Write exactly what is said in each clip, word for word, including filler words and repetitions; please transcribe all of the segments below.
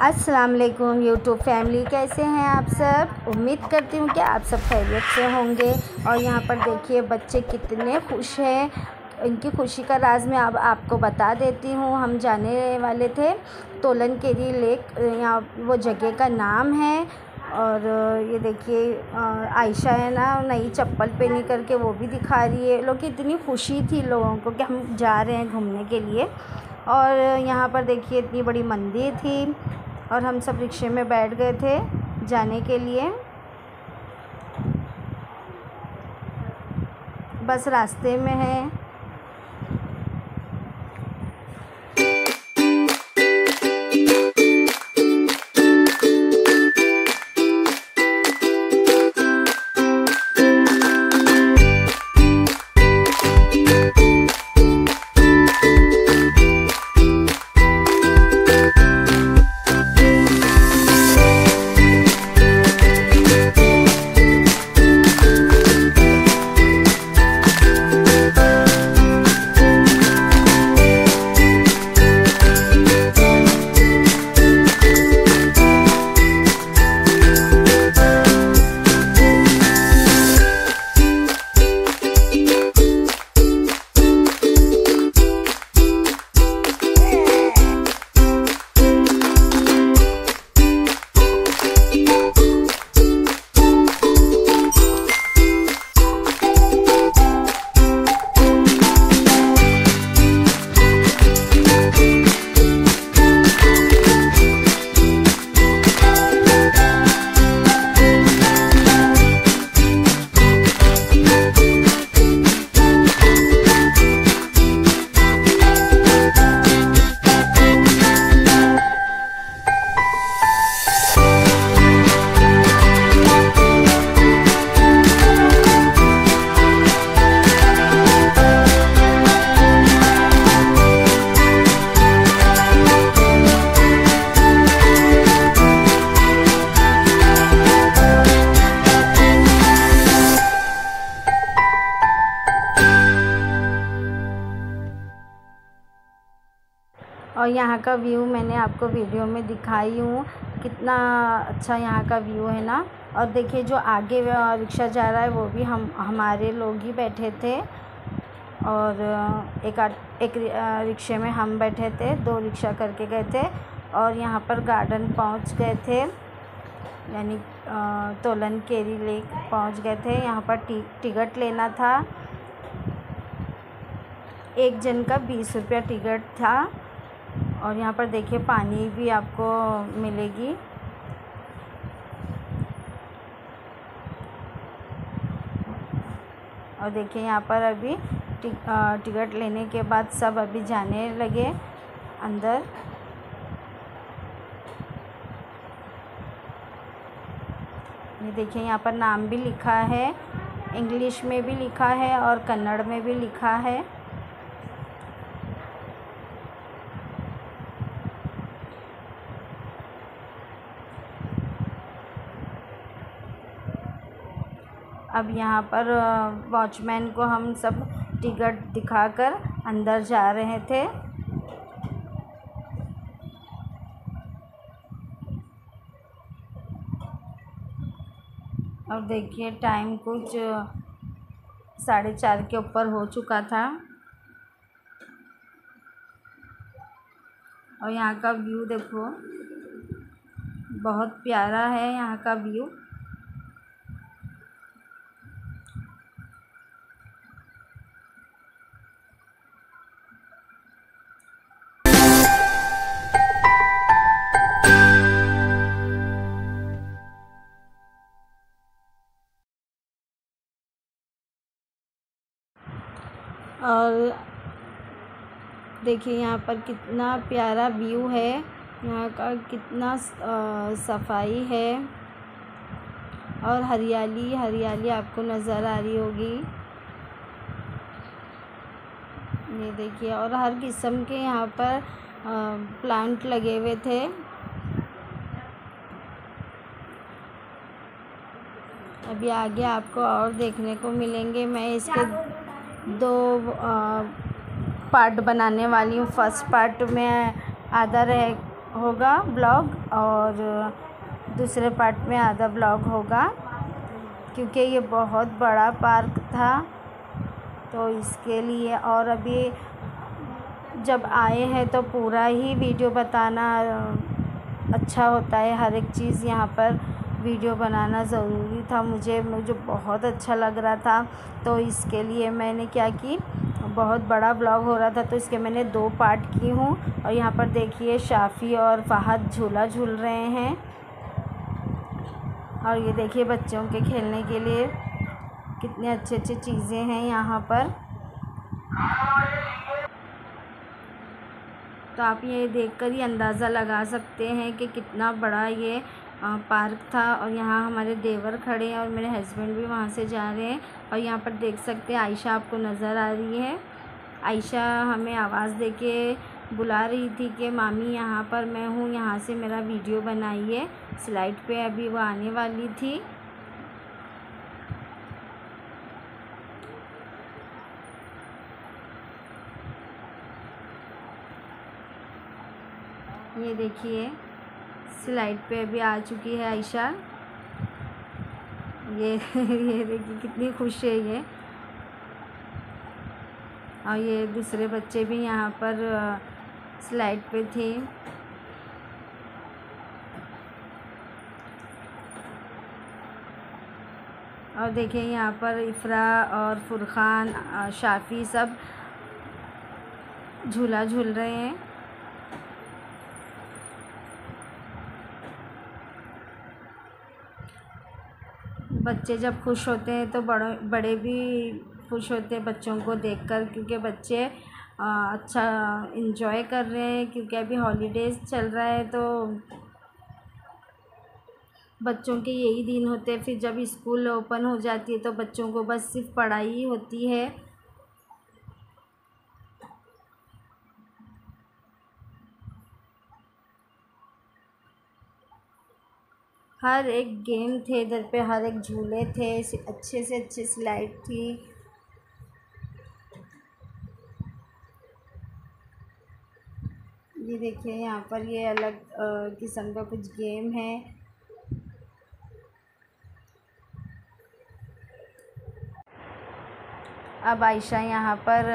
अस्सलाम वालेकुम YouTube family, कैसे हैं आप सब। उम्मीद करती हूँ कि आप सब खैरियत से होंगे। और यहाँ पर देखिए बच्चे कितने खुश हैं। इनकी खुशी का राज मैं अब आपको बता देती हूँ। हम जाने वाले थे तोलन केरी लेक, यहाँ वो जगह का नाम है। और ये देखिए आयशा है ना, नई चप्पल पहनी करके वो भी दिखा रही है। लोग की इतनी खुशी थी लोगों को कि हम जा रहे हैं घूमने के लिए। और यहाँ पर देखिए इतनी बड़ी मंदिर थी और हम सब रिक्शे में बैठ गए थे जाने के लिए। बस रास्ते में है। और यहाँ का व्यू मैंने आपको वीडियो में दिखाई हूँ, कितना अच्छा यहाँ का व्यू है ना। और देखिए जो आगे रिक्शा जा रहा है वो भी हम हमारे लोग ही बैठे थे। और एक एक रिक्शे में हम बैठे थे, दो रिक्शा करके गए थे। और यहाँ पर गार्डन पहुँच गए थे, यानी तोलन केरी लेक पहुँच गए थे। यहाँ पर टी टिकट लेना था, एक जन का बीस रुपया टिकट था। और यहाँ पर देखिए पानी भी आपको मिलेगी। और देखिए यहाँ पर अभी टिकट लेने के बाद सब अभी जाने लगे अंदर। ये देखिए यहाँ पर नाम भी लिखा है, इंग्लिश में भी लिखा है और कन्नड़ में भी लिखा है। अब यहाँ पर वॉचमैन को हम सब टिकट दिखाकर अंदर जा रहे थे। और देखिए टाइम कुछ साढ़े चार के ऊपर हो चुका था। और यहाँ का व्यू देखो, बहुत प्यारा है यहाँ का व्यू। और देखिए यहाँ पर कितना प्यारा व्यू है, यहाँ का कितना सफाई है और हरियाली हरियाली आपको नज़र आ रही होगी। ये देखिए, और हर किस्म के यहाँ पर प्लांट लगे हुए थे। अभी आगे आपको और देखने को मिलेंगे। मैं इसके दो पार्ट बनाने वाली हूँ। फर्स्ट पार्ट में आधा रह होगा ब्लॉग, और दूसरे पार्ट में आधा ब्लॉग होगा, क्योंकि ये बहुत बड़ा पार्क था तो इसके लिए। और अभी जब आए हैं तो पूरा ही वीडियो बताना अच्छा होता है, हर एक चीज़ यहाँ पर वीडियो बनाना ज़रूरी था। मुझे मुझे बहुत अच्छा लग रहा था, तो इसके लिए मैंने क्या की, बहुत बड़ा ब्लॉग हो रहा था तो इसके मैंने दो पार्ट की हूँ। और यहाँ पर देखिए शाफ़ी और फ़हद झूला झूल रहे हैं, और ये देखिए बच्चों के खेलने के लिए कितने अच्छे अच्छे चीज़ें हैं यहाँ पर। तो आप ये देखकर ही अंदाज़ा लगा सकते हैं कि कितना बड़ा ये पार्क था। और यहाँ हमारे देवर खड़े हैं और मेरे हस्बैंड भी वहाँ से जा रहे हैं। और यहाँ पर देख सकते हैं आयशा आपको नज़र आ रही है। आयशा हमें आवाज़ देके बुला रही थी कि मामी यहाँ पर मैं हूँ, यहाँ से मेरा वीडियो बनाइए। स्लाइड पे अभी वो आने वाली थी। ये देखिए स्लाइड पे अभी आ चुकी है आयशा। ये ये देखिए कितनी खुश है ये। और ये दूसरे बच्चे भी यहाँ पर स्लाइड पे थे। और देखिए यहाँ पर इफ़रा और फुरखान, शाफ़ी सब झूला झूल रहे हैं। बच्चे जब खुश होते हैं तो बड़े बड़े भी खुश होते हैं बच्चों को देखकर, क्योंकि बच्चे अच्छा इन्जॉय कर रहे हैं। क्योंकि अभी हॉलीडेज़ चल रहा है तो बच्चों के यही दिन होते हैं। फिर जब स्कूल ओपन हो जाती है तो बच्चों को बस सिर्फ पढ़ाई ही होती है। हर एक गेम थे इधर पे, हर एक झूले थे, अच्छे से अच्छे स्लाइड थी। ये देखिए यहाँ पर ये अलग किस्म का कुछ गेम है। अब आयशा यहाँ पर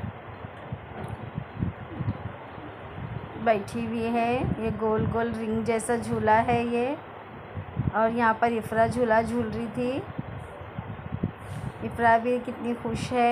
बैठी हुई है। ये गोल गोल रिंग जैसा झूला है ये। और यहाँ पर इफ़रा झूला झूल रही थी। इफ़रा भी कितनी खुश है।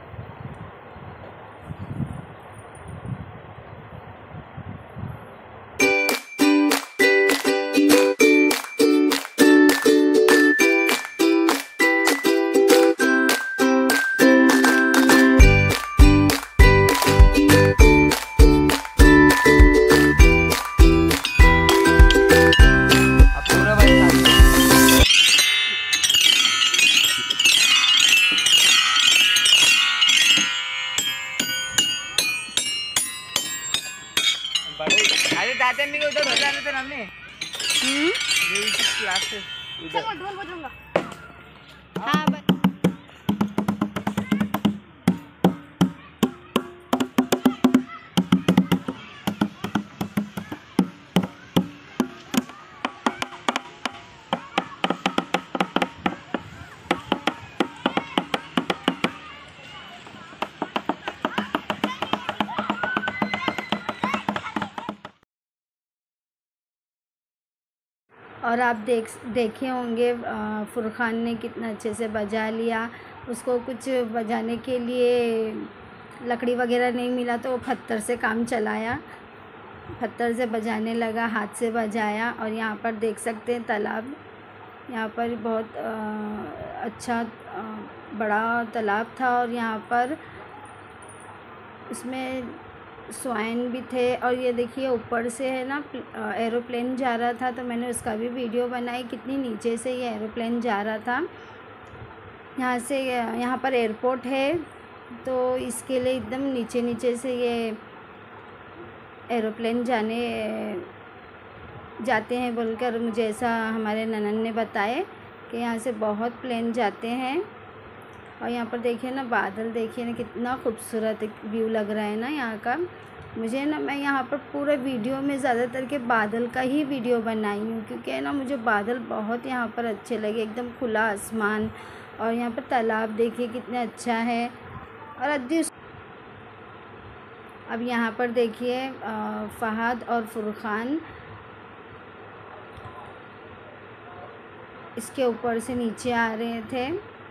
अरे दादा मी उधर हो जाने थे हमने हम्म म्यूजिक क्लासेस उधर चल ढोल बजाऊंगा। हां और आप देख देखे होंगे फुरखान ने कितना अच्छे से बजा लिया। उसको कुछ बजाने के लिए लकड़ी वगैरह नहीं मिला तो वो पत्थर से काम चलाया, पत्थर से बजाने लगा, हाथ से बजाया। और यहाँ पर देख सकते हैं तालाब, यहाँ पर बहुत आ, अच्छा आ, बड़ा तालाब था। और यहाँ पर उसमें स्वाइन भी थे। और ये देखिए ऊपर से है ना एरोप्लेन जा रहा था, तो मैंने उसका भी वीडियो बनाई। कितनी नीचे से ये एरोप्लेन जा रहा था। यहाँ से यहाँ पर एयरपोर्ट है तो इसके लिए एकदम नीचे नीचे से ये एरोप्लेन जाने जाते हैं बोलकर मुझे ऐसा हमारे ननन ने बताए कि यहाँ से बहुत प्लेन जाते हैं। और यहाँ पर देखिए ना बादल, देखिए ना कितना खूबसूरत व्यू लग रहा है ना यहाँ का। मुझे ना मैं यहाँ पर पूरे वीडियो में ज़्यादातर के बादल का ही वीडियो बनाई हूँ, क्योंकि है ना मुझे बादल बहुत यहाँ पर अच्छे लगे, एकदम खुला आसमान। और यहाँ पर तालाब देखिए कितना अच्छा है। और अद्दी अब यहाँ पर देखिए फ़हद और फुरखान इसके ऊपर से नीचे आ रहे थे।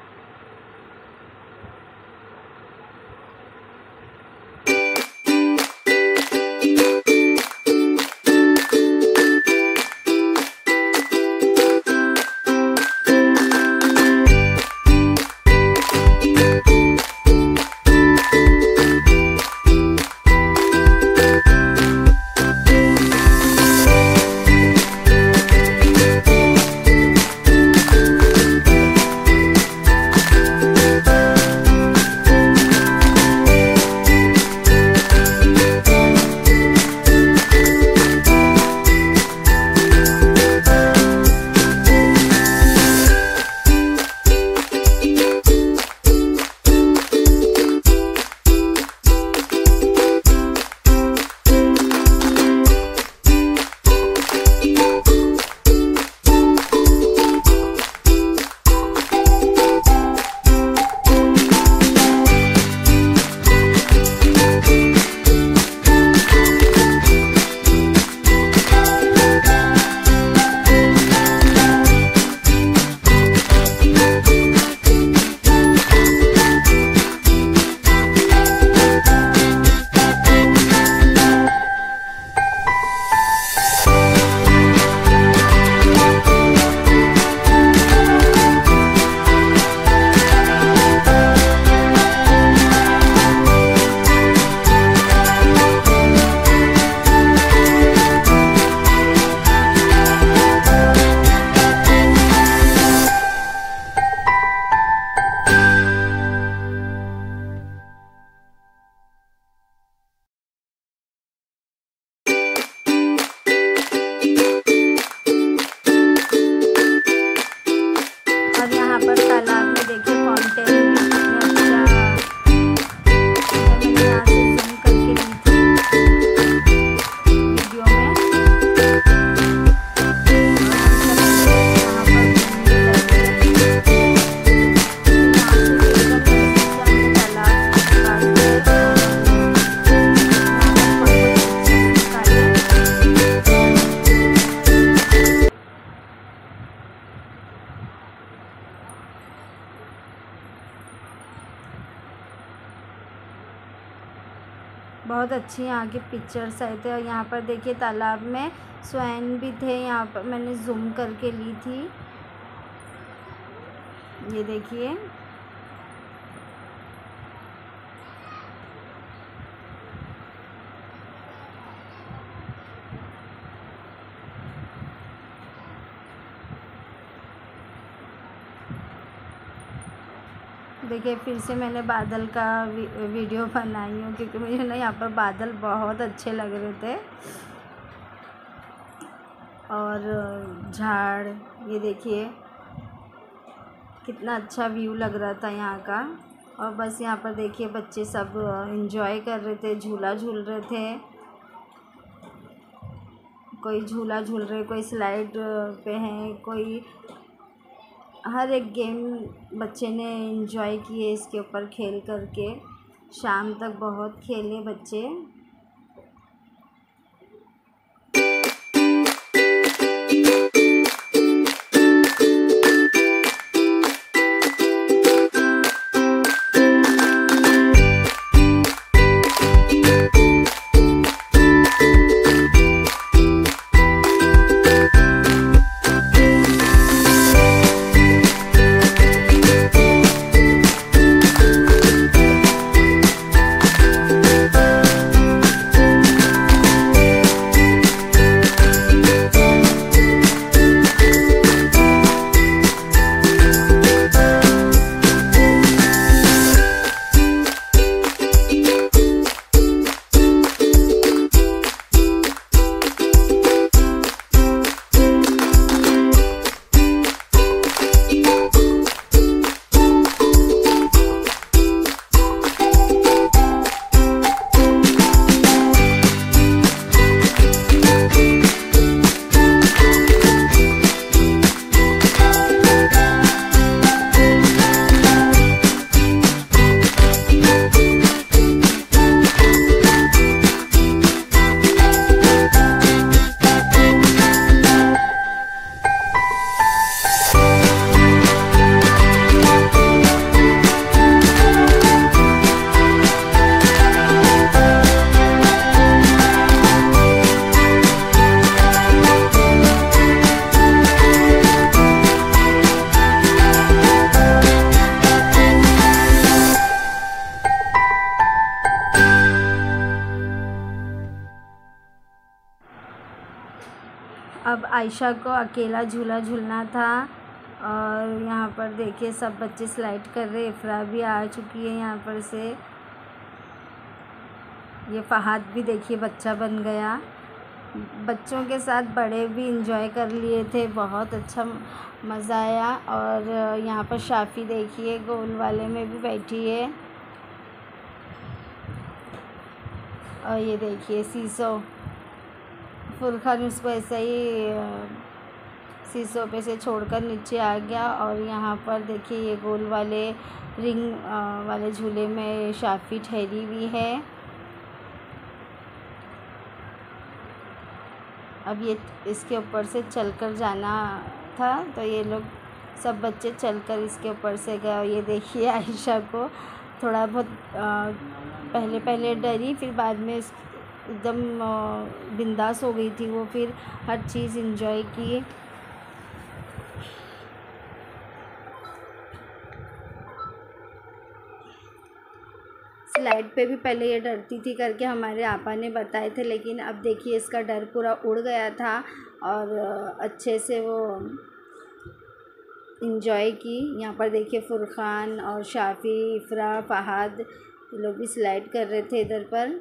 बहुत अच्छी यहाँ की पिक्चर्स आए थे। और यहाँ पर देखिए तालाब में स्वैन भी थे, यहाँ पर मैंने जूम करके ली थी, ये देखिए। देखिए फिर से मैंने बादल का वीडियो बनाई हूँ, क्योंकि मुझे ना यहाँ पर बादल बहुत अच्छे लग रहे थे। और झाड़, ये देखिए कितना अच्छा व्यू लग रहा था यहाँ का। और बस यहाँ पर देखिए बच्चे सब एंजॉय कर रहे थे, झूला झूल रहे थे, कोई झूला झूल रहे, कोई स्लाइड पे हैं, कोई हर एक गेम बच्चे ने एंजॉय किए इसके ऊपर खेल करके। शाम तक बहुत खेले बच्चे। आयशा को अकेला झूला झूलना था। और यहाँ पर देखिए सब बच्चे स्लाइड कर रहे। इफ़रा भी आ चुकी है यहाँ पर से। ये फ़हाद भी देखिए बच्चा बन गया। बच्चों के साथ बड़े भी इंजॉय कर लिए थे, बहुत अच्छा मज़ा आया। और यहाँ पर शाफ़ी देखिए गोल वाले में भी बैठी है। और ये देखिए सीसो, फुरखान उसको ऐसा ही सीसो पे से छोड़कर नीचे आ गया। और यहाँ पर देखिए ये गोल वाले रिंग वाले झूले में शाफ़ी ठहरी हुई है। अब ये इसके ऊपर से चलकर जाना था, तो ये लोग सब बच्चे चलकर इसके ऊपर से गए। और ये देखिए आयशा को थोड़ा बहुत आ, पहले पहले डरी, फिर बाद में एकदम बिंदास हो गई थी वो, फिर हर चीज़ एंजॉय की। स्लाइड पे भी पहले ये डरती थी करके हमारे आपा ने बताए थे, लेकिन अब देखिए इसका डर पूरा उड़ गया था और अच्छे से वो इंजॉय की। यहाँ पर देखिए फुरखान और शाफ़ी, इफ़रा, फ़हाद ये लोग भी स्लाइड कर रहे थे इधर पर।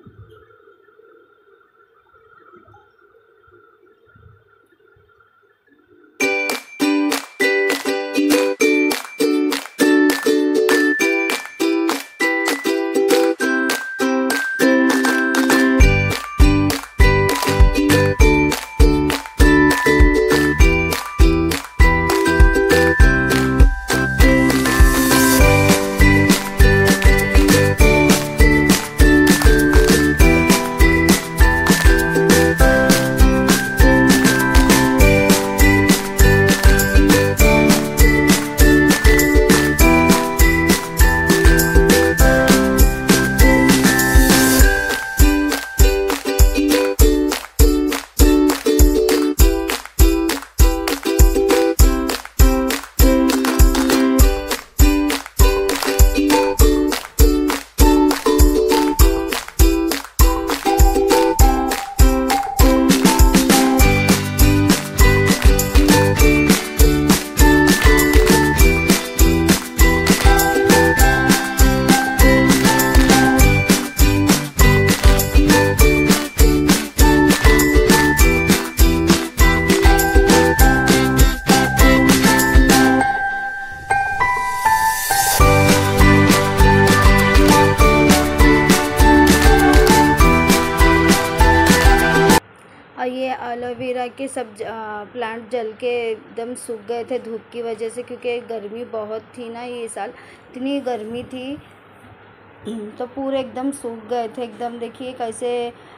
ये एलोवेरा के सब प्लांट जल के एकदम सूख गए थे धूप की वजह से, क्योंकि गर्मी बहुत थी ना ये साल, इतनी गर्मी थी तो पूरे एकदम सूख गए थे एकदम। देखिए कैसे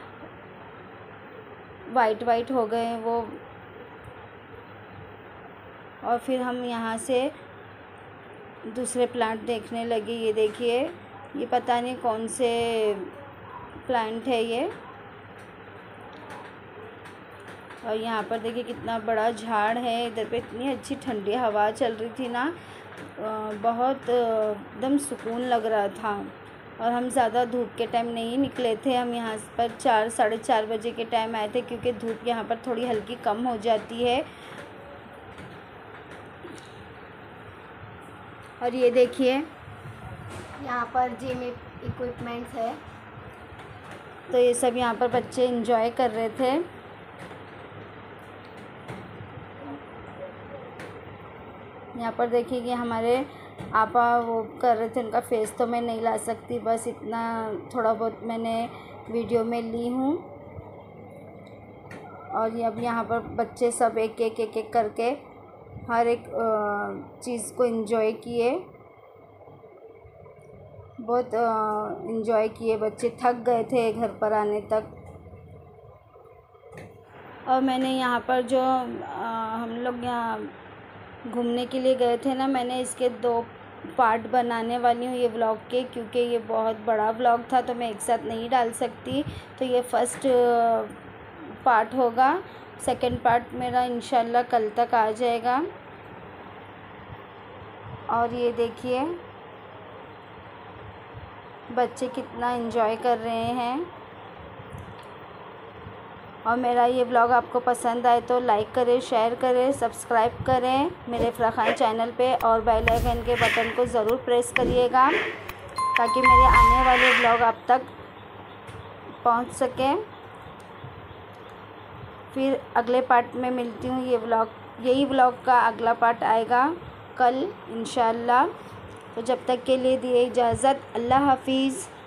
वाइट वाइट हो गए वो। और फिर हम यहाँ से दूसरे प्लांट देखने लगे। ये देखिए ये पता नहीं कौन से प्लांट है ये। और यहाँ पर देखिए कितना बड़ा झाड़ है। इधर पे इतनी अच्छी ठंडी हवा चल रही थी ना, बहुत एकदम सुकून लग रहा था। और हम ज़्यादा धूप के टाइम नहीं निकले थे, हम यहाँ पर चार साढ़े चार बजे के टाइम आए थे, क्योंकि धूप यहाँ पर थोड़ी हल्की कम हो जाती है। और ये देखिए यहाँ पर जिम इक्विपमेंट्स है, तो ये सब यहाँ पर बच्चे एंजॉय कर रहे थे। यहाँ पर देखिए कि हमारे आपा वो कर रहे थे, उनका फेस तो मैं नहीं ला सकती, बस इतना थोड़ा बहुत मैंने वीडियो में ली हूँ। और ये अब यहाँ पर बच्चे सब एक एक एक एक करके हर एक चीज़ को एंजॉय किए, बहुत एंजॉय किए। बच्चे थक गए थे घर पर आने तक। और मैंने यहाँ पर जो आ, हम लोग यहाँ घूमने के लिए गए थे ना, मैंने इसके दो पार्ट बनाने वाली हूँ ये व्लॉग के, क्योंकि ये बहुत बड़ा व्लॉग था तो मैं एक साथ नहीं डाल सकती। तो ये फर्स्ट पार्ट होगा, सेकंड पार्ट मेरा इंशाल्लाह कल तक आ जाएगा। और ये देखिए बच्चे कितना एंजॉय कर रहे हैं। और मेरा ये व्लॉग आपको पसंद आए तो लाइक करें, शेयर करें, सब्सक्राइब करें मेरे इफ़रा खान चैनल पे और बेल आइकन के बटन को ज़रूर प्रेस करिएगा ताकि मेरे आने वाले व्लॉग आप तक पहुंच सकें। फिर अगले पार्ट में मिलती हूँ। ये व्लॉग यही व्लॉग का अगला पार्ट आएगा कल इंशाल्लाह। तो जब तक के लिए दिए इजाज़त। अल्लाह हाफिज़।